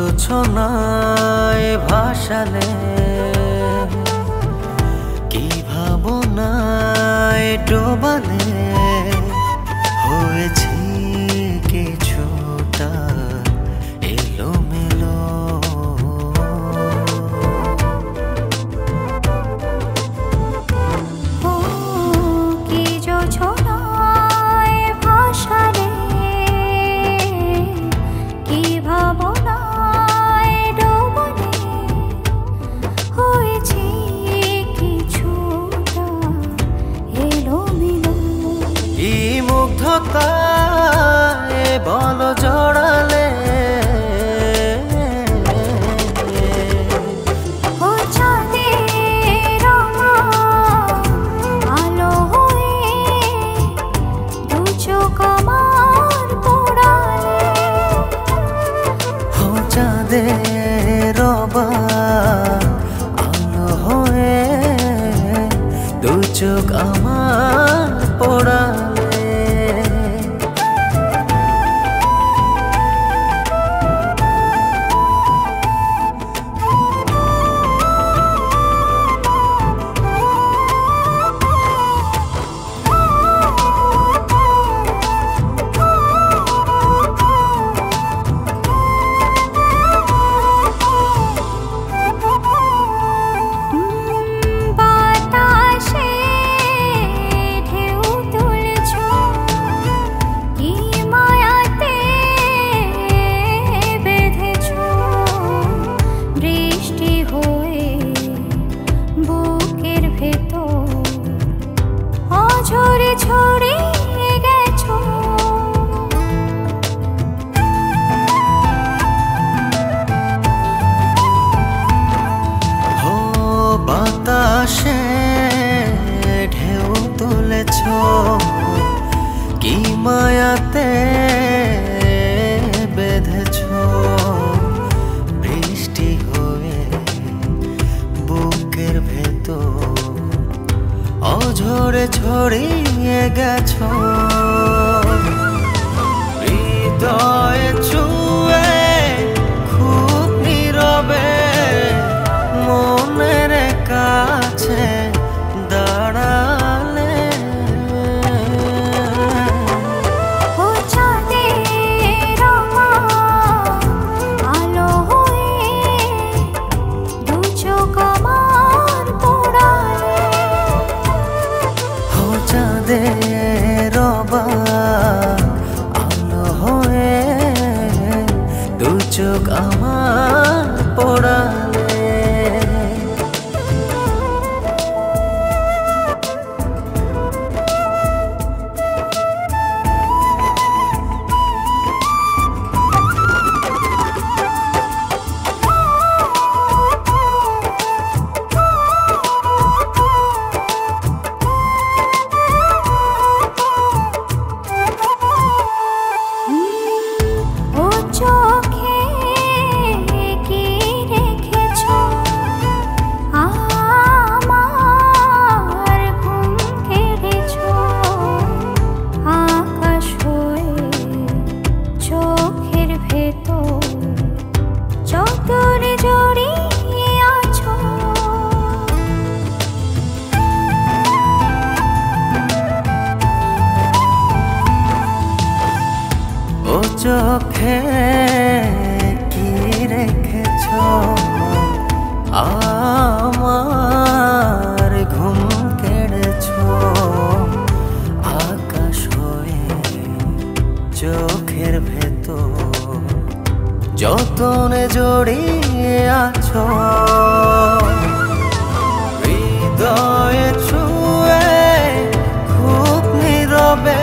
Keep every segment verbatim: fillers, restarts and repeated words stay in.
জোছনায় ভাসালে কি ভাবনায় ডোবালে হয়েছি কিছুটা এলোমেলো। ও কি জোছনায় ভাসালে কি ভাবনায় ডোবালে হয়েছি কিছুটা এলোমেলো। কি মুগ্ধতায় বল জড়ালে ও চাঁদের আলো হয়ে দু চোখ আমার পোড়ালে। ও চাঁদের আলো হয়ে দু চোখ আমার পোড়ালে। বাতাসে ঢেউ তুলছ কি মায়াতে বেঁধেছ বৃষ্টি হয়ে বুকের ভেতর অঝরে ছড়িয়ে গেছ। ও বাতাসে ঢেউ তুলেছ কি মায়াতে বেঁধেছ বৃষ্টি হয়ে বুকের ভেতর অঝরে ছড়িয়ে গেছ। হৃদয়ে ছুঁয়ে খুব নীরবে মনের কাছে দাঁড়ালে। ও চাঁদের আলো হয়ে দু চোখ আমার পোড়ালে। ও চাঁদের আলো হয়ে দু চোখ আমার পোড়ালে। ও চোখে কি রেখেছ আমার ঘুম কেড়েছ আকাশ হয়ে চোখের ভেতর চতুরে জড়িয়ে আছো। ও চোখে কি রেখেছ আমার ঘুম কেড়েছ আকাশ হয়ে চোখের ভেতর যতনে জড়িয়ে আছো। হৃদয়ে ছুঁয়ে খুব নীরবে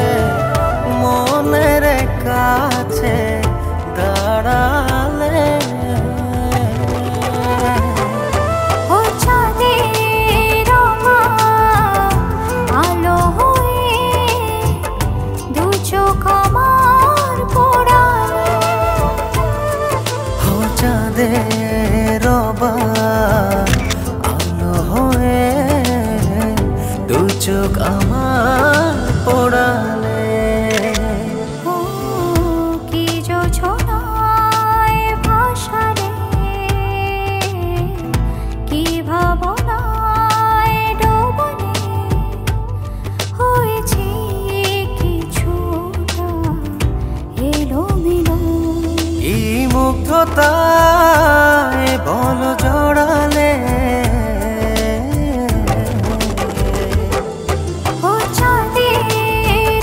মনের কাছে দাঁড়ালে। ও চাঁদের আলো হয়ে দু চোখ আমার পোড়ালে। ও চাঁদের আলো হয়ে দু চোখ আমার পোড়ালে। ও কি জোছনায় ভাসালে আমায় বলো জড়ালে ও চাঁদের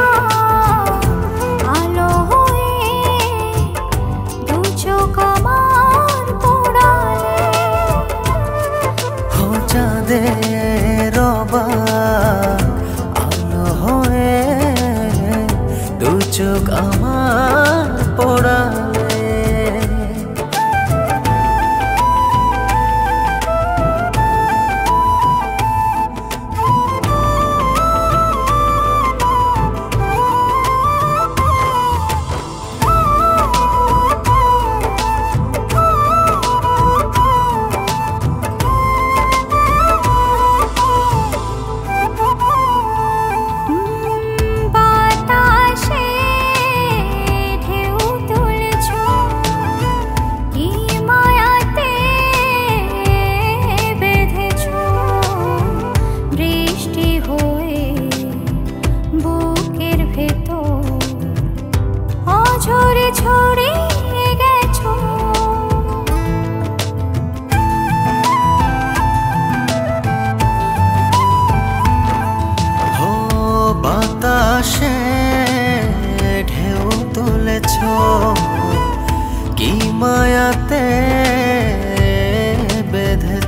আলো হয়ে দু চোখ আমার পোড়ালে ও চাঁদের আলো হয়ে দু চোখ আমার পোড়ালে বাতাসে ঢেউ তুলছ কি মায়াতে বেঁধেছ বৃষ্টি হয়ে বুকের ভেতর অঝরে ছড়িয়ে গেছো ও বাতাসে ঢেউ তুলেছ কি মায়াতে বেঁধেছ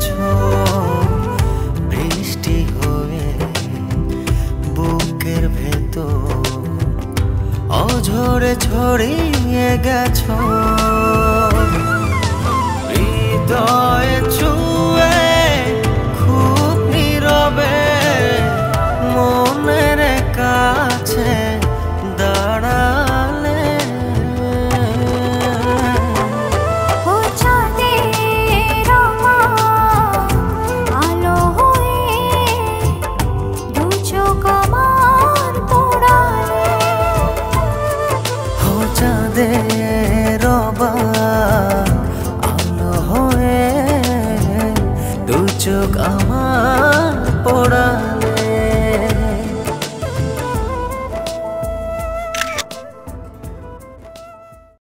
বৃষ্টি হয়ে বুকের ভেতর অঝরে ছড়িয়ে গেছো